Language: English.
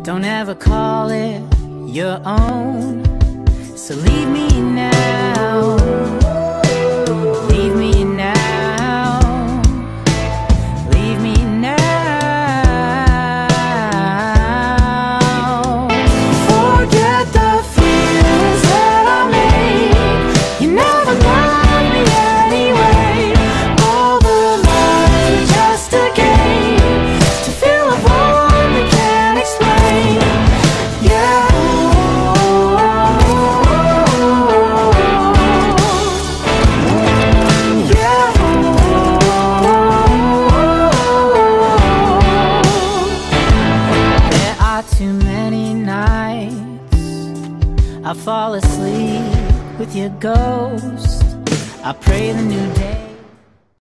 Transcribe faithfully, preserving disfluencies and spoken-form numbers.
Don't ever call it your own. So leave me now, leave me now, leave me now. Forget the feelings that I made. You never loved me anyway. All the love was just a game to fill a void we can't explain. Yeah. Too many nights I fall asleep with your ghost. I pray the new day